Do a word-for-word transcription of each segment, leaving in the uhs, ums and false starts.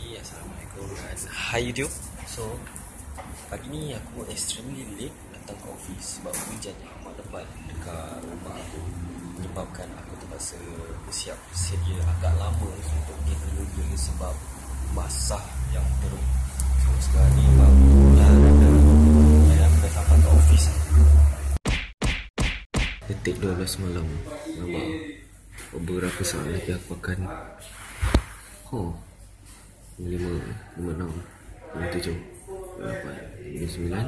Okay, Assalamualaikum guys. Hi YouTube. So, pagi ni aku extremely late datang ke office sebab hujan yang amat lebat dekat rumah aku, menyebabkan aku terpaksa bersiap sedia agak lama untuk pergi kerja sebab basah yang teruk. So, sekarang ni baru dah ada dan aku dah sampai ke office. Detik dua belas malam. Nampak beberapa saat lagi aku akan Oh lima, lima, enam, lima, tujuh, lapan, lima, sembilan.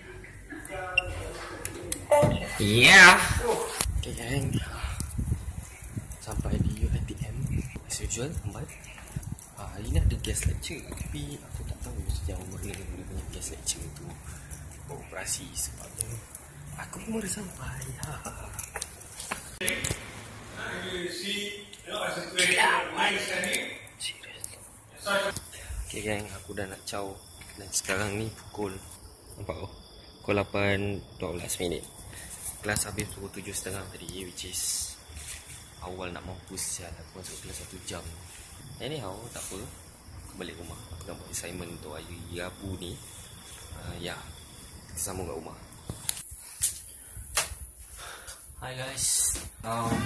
Yeah. Okay gang, sampai di U I T M as usual, lambat. uh, Hari ni ada guest lecture, tapi aku tak tahu sejauh mana dia punya guest lecture tu beroperasi sebabnya aku pun baru sampai. Okay gang, aku dah nak caw dan sekarang ni pukul nampak oh, pukul lapan dua belas minit. Kelas habis pukul tujuh tiga puluh tadi, which is awal nak mampus sial. Aku masuk kelas satu jam. Anyhow, tak apa, aku balik rumah. Aku nak buat assignment untuk hari Rabu ni. uh, Ya, kita sambung kat rumah. Hi guys, um,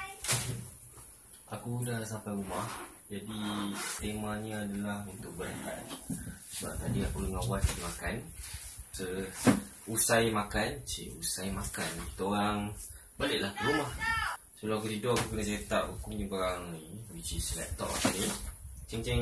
aku dah sampai rumah. Jadi temanya adalah untuk berehat. Sebab tadi aku dengan wife makan. So, usai makan, cik, usai makan kita orang baliklah ke rumah. Sebelum aku tidur, aku kena set up aku punya barang ni, which is laptop ni. Cing-cing,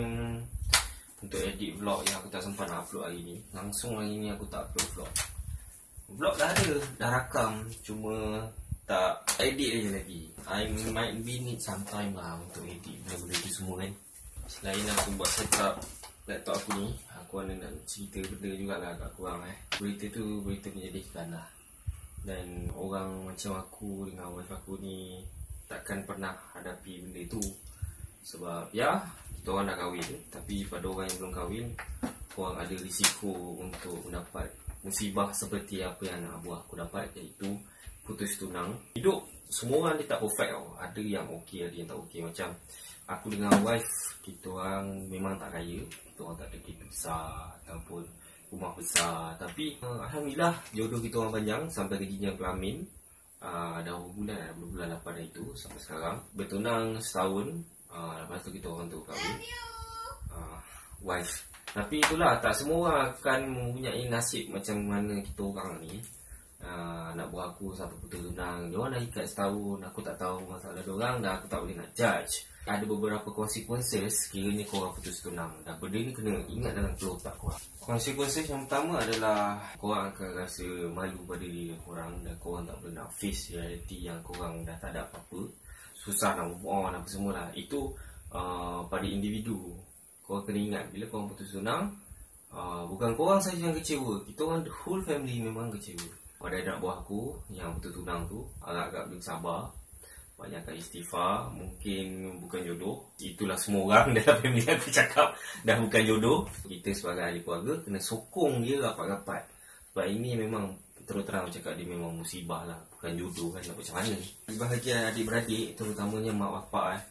untuk edit vlog yang aku tak sempat nak upload hari ni. Langsung hari ni aku tak upload vlog. Vlog dah ada, dah rakam, cuma tak edit aja lagi. I might be need some time lah untuk edit benda-benda tu semua kan. Selain aku buat setup laptop aku ni, aku ada nak cerita benda jugalah kat korang eh. Berita tu berita menyedihkan lah. Dan orang macam aku dengan wife aku ni takkan pernah hadapi benda tu. Sebab ya, kita orang dah kahwin, tapi pada orang yang belum kahwin, korang ada risiko untuk mendapat musibah seperti apa yang anak buah aku dapat, iaitu putus tunang. Hidup semua orang dia tak perfect tau. Ada yang okey, ada yang tak okey. Macam aku dengan wife, kita orang memang tak kaya. Kita orang tak ada kereta besar ataupun rumah besar. Tapi uh, Alhamdulillah jodoh kita orang panjang sampai ke jenjang kelamin. uh, Dah berapa bulan dah, bulan lapan dah itu sampai sekarang. Bertunang setahun. uh, Lepas tu kita orang tu kahwin, uh, wife. Tapi itulah, tak semua orang akan mempunyai nasib macam mana kita orang ni. Uh, anak buah aku sampai putus tunang, diorang dah ikat setahun. Aku tak tahu masalah diorang dah, aku tak boleh nak judge. Ada beberapa consequences sekiranya korang putus tunang, dan benda ni kena ingat dalam kepala otak korang. Consequences yang pertama adalah korang akan rasa malu pada diri korang, dan korang tak boleh nak face reality yang korang dah tak ada apa-apa. Susah nak move on apa semua lah. Itu uh, pada individu. Korang kena ingat, bila korang putus tunang, uh, bukan korang saja yang kecewa, kita orang the whole family memang kecewa. Pada anak buah aku yang betul tunang tu, agak-agak belum sabar, banyakkan istighfar. Mungkin bukan jodoh. Itulah semua orang dalam family aku cakap, dah bukan jodoh. Kita sebagai ahli keluarga kena sokong dia rapat-rapat. Sebab ini memang terus terang cakap, dia memang musibah lah, bukan jodoh kan, nak macam mana. Bahagian adik-beradik, terutamanya mak bapak eh,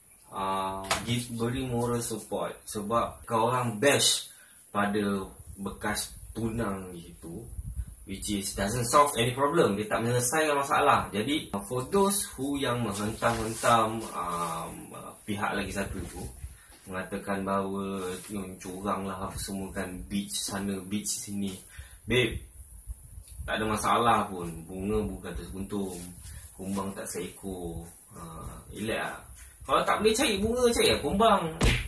uh, give beri moral support. Sebab kau orang bash pada bekas tunang gitu, which is doesn't solve any problem. Dia tak menyelesaikan masalah. Jadi for those who yang menghentam-hentam um, pihak lagi satu tu, mengatakan bahawa yung, curang lah apa semua kan, beach sana beach sini, babe, tak ada masalah pun. Bunga bukan terseguntung, kumbang tak seekor. uh, Elak lah. Kalau tak boleh cari bunga, cari lah kumbang.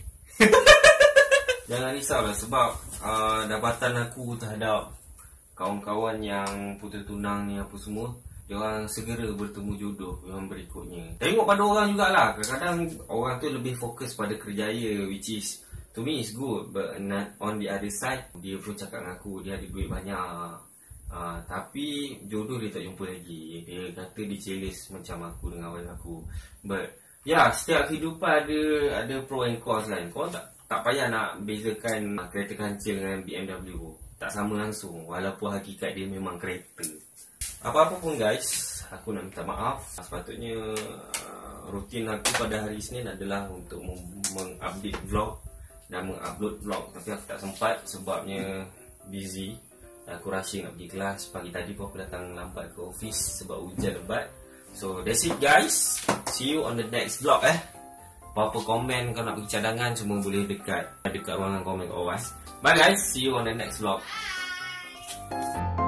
Jangan risaulah, sebab uh, dapatan aku terhadap kawan-kawan yang putus tunang ni apa semua, diorang segera bertemu jodoh yang berikutnya. Tengok pada orang jugalah. Kadang-kadang orang tu lebih fokus pada kerjaya, which is to me is good, but not on the other side. Dia pun cakap dengan aku dia ada duit banyak, uh, tapi jodoh dia tak jumpa lagi. Dia kata dia jealous macam aku dengan wife aku. But ya, yeah, setiap kehidupan ada ada pro and cons kan. Kau tak tak payah nak bezakan kereta kancil dengan B M W. Tak sama langsung, walaupun hakikat dia memang kereta. Apa-apa pun guys, aku nak minta maaf. Sepatutnya uh, rutin aku pada hari Isnin adalah untuk mengupdate vlog dah mengupload vlog, tapi aku tak sempat sebabnya busy. Aku rushing nak pergi kelas. Pagi tadi pun aku datang lambat ke office sebab hujan lebat. So that's it guys. See you on the next vlog eh. Apa-apa komen kau nak bagi cadangan semua boleh dekat dekat ruangan komen kat bawah. Bye guys, see you on the next vlog.